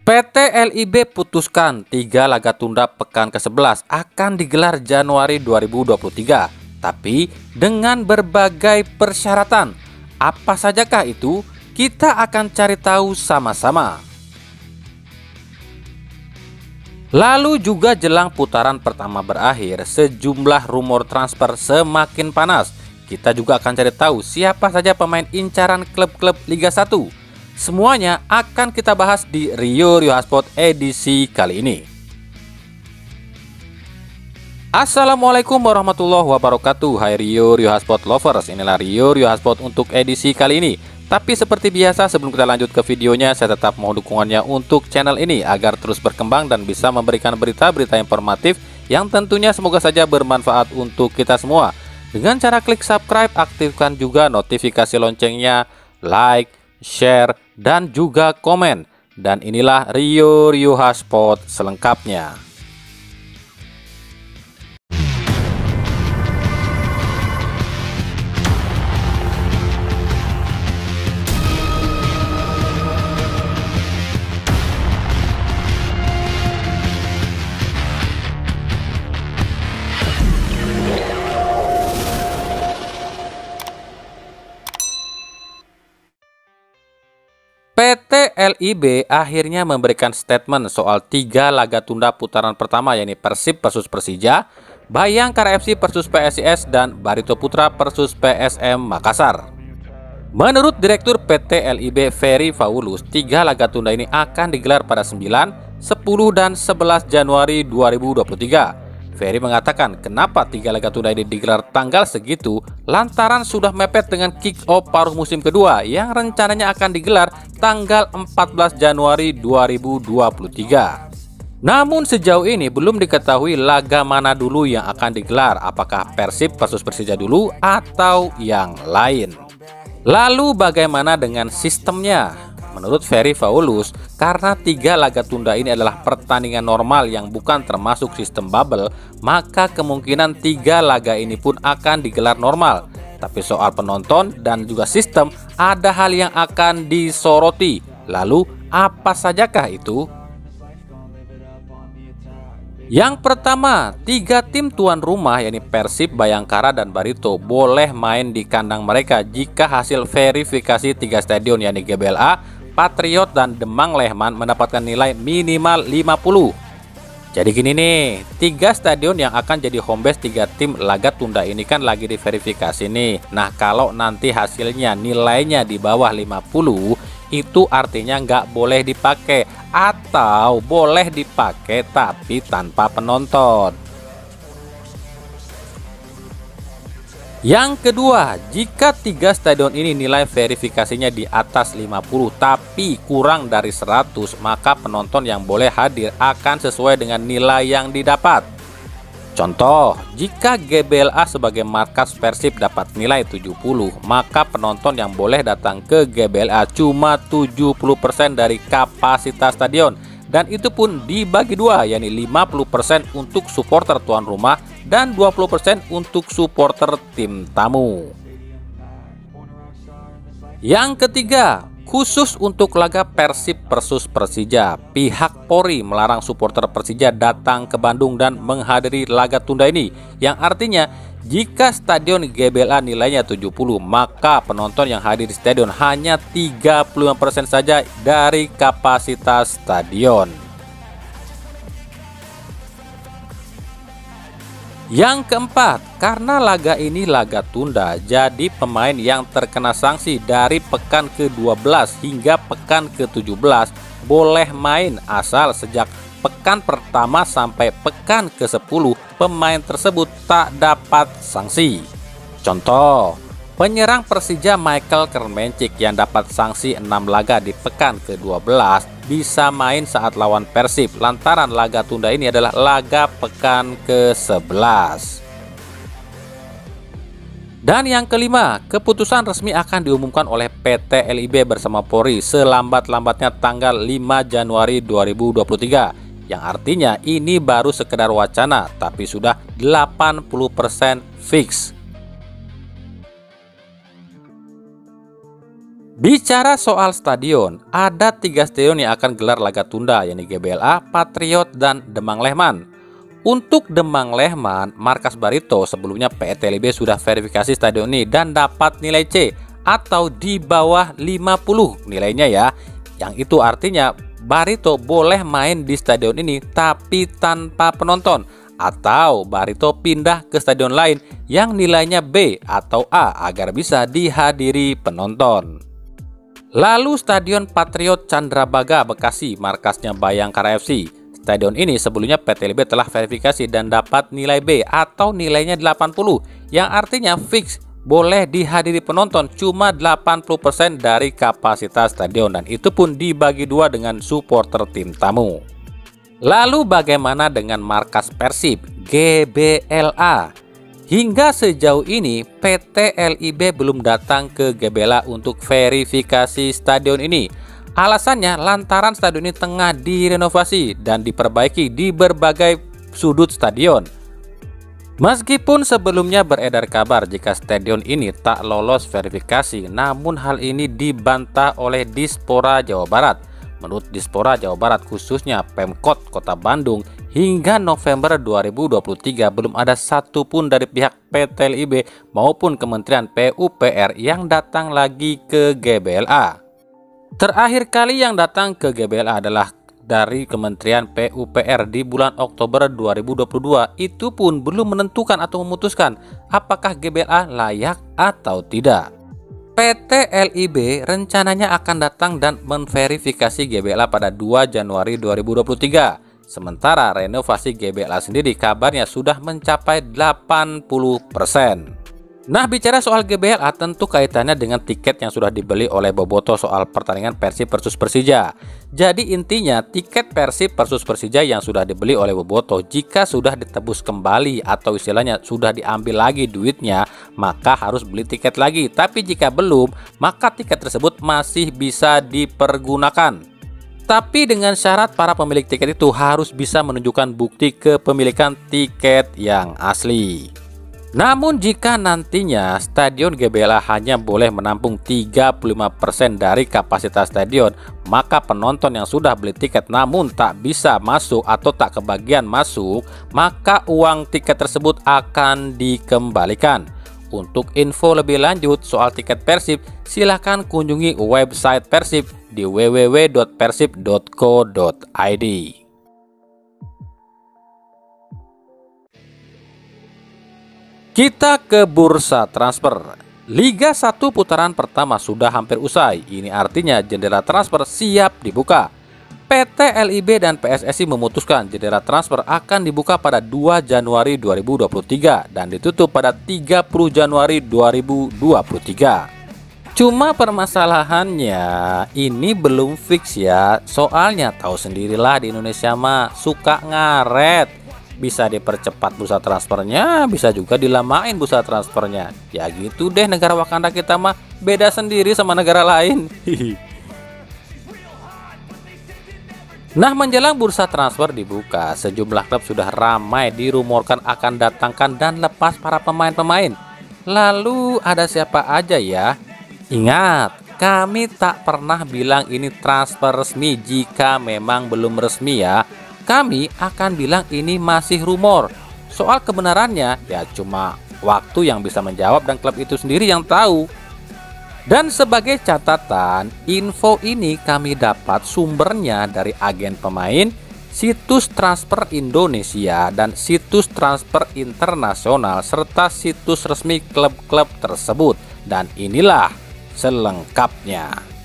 PT LIB putuskan 3 laga tunda pekan ke-11 akan digelar Januari 2023, tapi dengan berbagai persyaratan. Apa sajakah itu? Kita akan cari tahu sama-sama. Lalu juga jelang putaran pertama berakhir, sejumlah rumor transfer semakin panas. Kita juga akan cari tahu siapa saja pemain incaran klub-klub Liga 1. Semuanya akan kita bahas di Rio Hotspot edisi kali ini. Assalamualaikum warahmatullahi wabarakatuh. Hai Rio Hotspot lovers, inilah Rio Hotspot untuk edisi kali ini. Tapi seperti biasa, sebelum kita lanjut ke videonya, saya tetap mohon dukungannya untuk channel ini agar terus berkembang dan bisa memberikan berita-berita informatif yang tentunya semoga saja bermanfaat untuk kita semua. Dengan cara klik subscribe, aktifkan juga notifikasi loncengnya, like, share, dan juga komen. Dan inilah Rio Hotspot selengkapnya. PT LIB akhirnya memberikan statement soal 3 laga tunda putaran pertama, yakni Persib versus Persija, Bayangkara FC versus PSIS, dan Barito Putra versus PSM Makassar. Menurut Direktur PT LIB Ferry Paulus, 3 laga tunda ini akan digelar pada 9, 10, dan 11 Januari 2023. Ferry mengatakan kenapa 3 laga tunda ini digelar tanggal segitu lantaran sudah mepet dengan kick-off paruh musim kedua yang rencananya akan digelar tanggal 14 Januari 2023. Namun sejauh ini belum diketahui laga mana dulu yang akan digelar, apakah Persib versus Persija dulu atau yang lain. Lalu bagaimana dengan sistemnya? Menurut Ferry Paulus, karena 3 laga tunda ini adalah pertandingan normal yang bukan termasuk sistem bubble, maka kemungkinan 3 laga ini pun akan digelar normal. Tapi soal penonton dan juga sistem, ada hal yang akan disoroti. Lalu apa sajakah itu? Yang pertama, 3 tim tuan rumah yakni Persib, Bayangkara, dan Barito boleh main di kandang mereka jika hasil verifikasi 3 stadion yakni GBLA, Patriot, dan Demang Lehman mendapatkan nilai minimal 50. Jadi gini nih, 3 stadion yang akan jadi home base 3 tim laga tunda ini kan lagi diverifikasi nih. Nah, kalau nanti hasilnya nilainya di bawah 50, itu artinya nggak boleh dipakai, atau boleh dipakai tapi tanpa penonton. Yang kedua, jika 3 stadion ini nilai verifikasinya di atas 50 tapi kurang dari 100, maka penonton yang boleh hadir akan sesuai dengan nilai yang didapat. Contoh, jika GBLA sebagai markas Persib dapat nilai 70, maka penonton yang boleh datang ke GBLA cuma 70% dari kapasitas stadion. Dan itu pun dibagi 2, yakni 50% untuk supporter tuan rumah dan 20% untuk supporter tim tamu. Yang ketiga, khusus untuk laga Persib versus Persija, pihak Polri melarang supporter Persija datang ke Bandung dan menghadiri laga tunda ini. Yang artinya, jika stadion GBLA nilainya 70, maka penonton yang hadir di stadion hanya 35% saja dari kapasitas stadion. Yang keempat, karena laga ini laga tunda, jadi pemain yang terkena sanksi dari pekan ke-12 hingga pekan ke-17 boleh main asal sejak pekan pertama sampai pekan ke-10 pemain tersebut tak dapat sanksi. Contoh, penyerang Persija Michael Kermencik yang dapat sanksi 6 laga di pekan ke-12 bisa main saat lawan Persib lantaran laga tunda ini adalah laga pekan ke-11. Dan yang kelima, keputusan resmi akan diumumkan oleh PT LIB bersama Polri selambat-lambatnya tanggal 5 Januari 2023, yang artinya ini baru sekedar wacana tapi sudah 80% fix. Bicara soal stadion, ada 3 stadion yang akan gelar laga tunda, yakni GBLA, Patriot, dan Demang Lehman. Untuk Demang Lehman, markas Barito sebelumnya PT LIB sudah verifikasi stadion ini dan dapat nilai C atau di bawah 50 nilainya ya. Yang itu artinya Barito boleh main di stadion ini tapi tanpa penonton, atau Barito pindah ke stadion lain yang nilainya B atau A agar bisa dihadiri penonton. Lalu Stadion Patriot Candrabaga Bekasi, markasnya Bayangkara FC. Stadion ini sebelumnya PT LIB telah verifikasi dan dapat nilai B atau nilainya 80, yang artinya fix boleh dihadiri penonton cuma 80% dari kapasitas stadion, dan itu pun dibagi dua dengan supporter tim tamu. Lalu bagaimana dengan markas Persib GBLA? Hingga sejauh ini PT LIB belum datang ke GBLA untuk verifikasi stadion ini. Alasannya lantaran stadion ini tengah direnovasi dan diperbaiki di berbagai sudut stadion. Meskipun sebelumnya beredar kabar jika stadion ini tak lolos verifikasi, namun hal ini dibantah oleh Dispora Jawa Barat. Menurut Dispora Jawa Barat, khususnya Pemkot Kota Bandung, hingga November 2023 belum ada satupun dari pihak PT LIB maupun Kementerian PUPR yang datang lagi ke GBLA. Terakhir kali yang datang ke GBLA adalah dari Kementerian PUPR di bulan Oktober 2022. Itu pun belum menentukan atau memutuskan apakah GBLA layak atau tidak. PT LIB rencananya akan datang dan memverifikasi GBLA pada 2 Januari 2023. Sementara renovasi GBLA sendiri kabarnya sudah mencapai 80%. Nah, bicara soal GBLA tentu kaitannya dengan tiket yang sudah dibeli oleh Boboto soal pertandingan Persib versus Persija. Jadi intinya tiket Persib versus Persija yang sudah dibeli oleh Boboto jika sudah ditebus kembali atau istilahnya sudah diambil lagi duitnya, maka harus beli tiket lagi. Tapi jika belum, maka tiket tersebut masih bisa dipergunakan. Tapi dengan syarat para pemilik tiket itu harus bisa menunjukkan bukti kepemilikan tiket yang asli. Namun jika nantinya stadion GBLA hanya boleh menampung 35% dari kapasitas stadion, maka penonton yang sudah beli tiket namun tak bisa masuk atau tak kebagian masuk, maka uang tiket tersebut akan dikembalikan. Untuk info lebih lanjut soal tiket Persib, silahkan kunjungi website Persib di www.persib.co.id. Kita ke bursa transfer. Liga 1 putaran pertama sudah hampir usai. Ini artinya jendela transfer siap dibuka. PT LIB dan PSSI memutuskan jendela transfer akan dibuka pada 2 Januari 2023 dan ditutup pada 30 Januari 2023. Cuma permasalahannya ini belum fix ya. Soalnya tahu sendirilah di Indonesia mah suka ngaret. Bisa dipercepat bursa transfernya, bisa juga dilamain bursa transfernya. Ya gitu deh, negara Wakanda kita mah beda sendiri sama negara lain. Nah, menjelang bursa transfer dibuka, sejumlah klub sudah ramai dirumorkan akan datangkan dan lepas para pemain-pemain. Lalu ada siapa aja ya? Ingat, kami tak pernah bilang ini transfer resmi jika memang belum resmi ya. Kami akan bilang ini masih rumor. Soal kebenarannya ya cuma waktu yang bisa menjawab dan klub itu sendiri yang tahu. Dan sebagai catatan, info ini kami dapat sumbernya dari agen pemain, situs transfer Indonesia, dan situs transfer internasional serta situs resmi klub-klub tersebut. Dan inilah selengkapnya.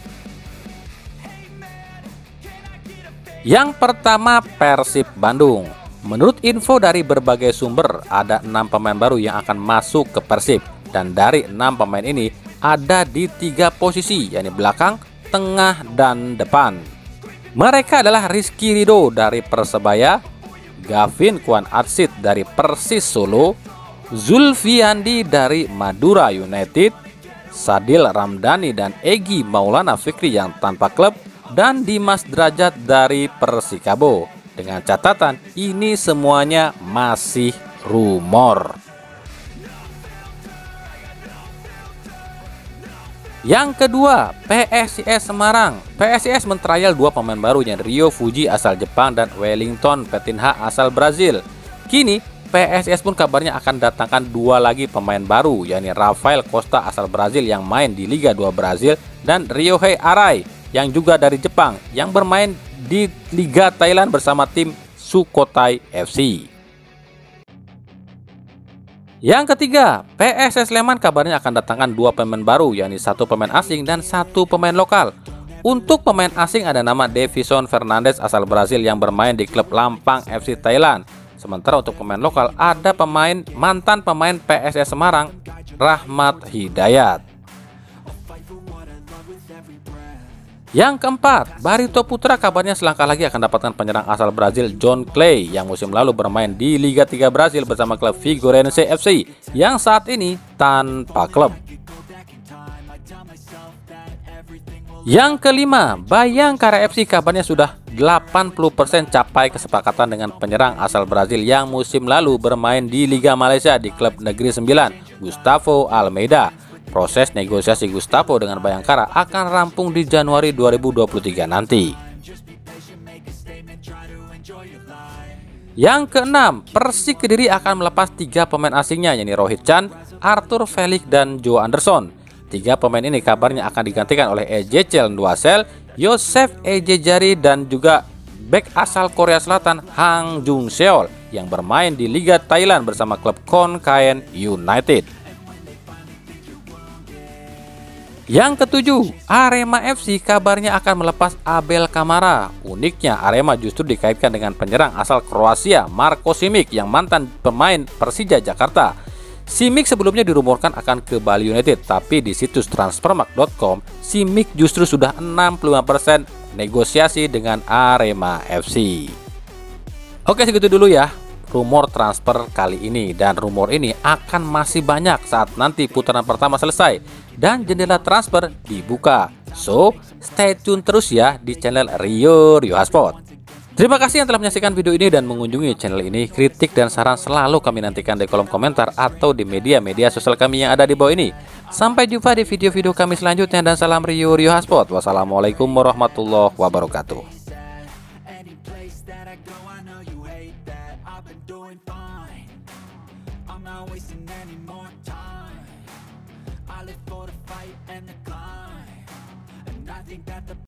Yang pertama, Persib Bandung. Menurut info dari berbagai sumber, ada 6 pemain baru yang akan masuk ke Persib. Dan dari 6 pemain ini ada di 3 posisi, yakni belakang, tengah, dan depan. Mereka adalah Rizky Ridho dari Persebaya, Gavin Kwan Atsit dari Persis Solo, Zulfiandi dari Madura United, Sadil Ramdhani dan Egy Maulana Fikri yang tanpa klub, dan Dimas Derajat dari Persikabo. Dengan catatan ini semuanya masih rumor. Yang kedua, PSIS Semarang. PSIS mentrial dua pemain baru yang Ryo Fuji asal Jepang dan Wellington Petinha asal Brazil. Kini PSIS pun kabarnya akan datangkan dua lagi pemain baru, yakni Rafael Costa asal Brazil yang main di Liga 2 Brazil dan Ryohei Arai yang juga dari Jepang yang bermain di Liga Thailand bersama tim Sukhothai FC. Yang ketiga, PSS Sleman kabarnya akan datangkan dua pemain baru, yakni satu pemain asing dan satu pemain lokal. Untuk pemain asing ada nama Davison Fernandes asal Brazil yang bermain di klub Lampang FC Thailand. Sementara untuk pemain lokal ada mantan pemain PSS Semarang, Rahmat Hidayat. Yang keempat, Barito Putra kabarnya selangkah lagi akan dapatkan penyerang asal Brazil John Clay yang musim lalu bermain di Liga 3 Brazil bersama klub Figueirense FC yang saat ini tanpa klub. Yang kelima, Bayangkara FC kabarnya sudah 80% capai kesepakatan dengan penyerang asal Brazil yang musim lalu bermain di Liga Malaysia di klub Negeri 9, Gustavo Almeida. Proses negosiasi Gustavo dengan Bayangkara akan rampung di Januari 2023 nanti. Yang keenam, Persik Kediri akan melepas 3 pemain asingnya, yakni Rohit Chan, Arthur Felix, dan Joe Anderson. 3 pemain ini kabarnya akan digantikan oleh Ezechiel Nduasel, Yosef Ejejari, dan juga bek asal Korea Selatan Hang Jung Seol yang bermain di Liga Thailand bersama klub Khon Kaen United. Yang ketujuh, Arema FC kabarnya akan melepas Abel Kamara. Uniknya, Arema justru dikaitkan dengan penyerang asal Kroasia Marko Simic yang mantan pemain Persija Jakarta. Simic sebelumnya dirumorkan akan ke Bali United, tapi di situs transfermarkt.com, Simic justru sudah 65% negosiasi dengan Arema FC. Oke, segitu dulu ya rumor transfer kali ini, dan rumor ini akan masih banyak saat nanti putaran pertama selesai dan jendela transfer dibuka. So, stay tune terus ya di channel Rio Hotspot. Terima kasih yang telah menyaksikan video ini dan mengunjungi channel ini. Kritik dan saran selalu kami nantikan di kolom komentar atau di media-media sosial kami yang ada di bawah ini. Sampai jumpa di video-video kami selanjutnya dan salam Rio Hotspot. Wassalamualaikum warahmatullahi wabarakatuh. I'm not wasting any more time. I live for the fight and the climb, and I think that the